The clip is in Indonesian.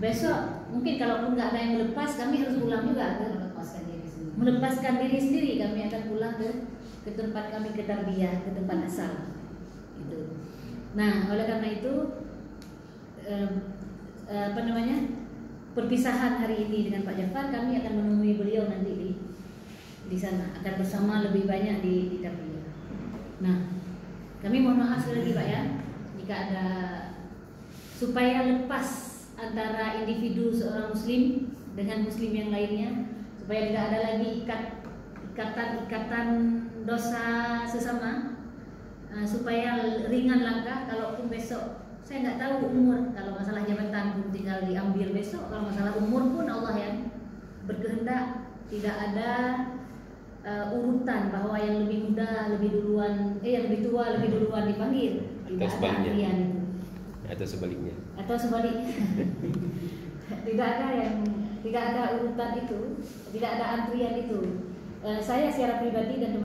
besok mungkin kalaupun nggak ada yang melepas, kami harus pulang juga ke melepaskan diri sendiri. Kami akan pulang ke tempat kami, ke tarbiyah, ke tempat asal itu. Nah, oleh karena itu perpisahan hari ini dengan Pak Jafar, kami akan menemui beliau nanti di sana, akan bersama lebih banyak di tarbiyah. Nah, kami mohon maaf sekali lagi Pak ya, jika ada, supaya lepas antara individu seorang muslim dengan muslim yang lainnya, supaya tidak ada lagi ikatan dosa sesama, supaya ringan langkah. Kalaupun besok saya nggak tahu umur, kalau masalah jabatan pun tinggal diambil besok, kalau masalah umur pun Allah yang berkehendak. Tidak ada urutan bahwa yang lebih muda lebih duluan, yang lebih tua lebih duluan dipanggil. Tidak ada antrian itu. Atau sebaliknya. Atau sebaliknya. Tidak ada urutan itu, tidak ada antrian itu. Saya secara pribadi dan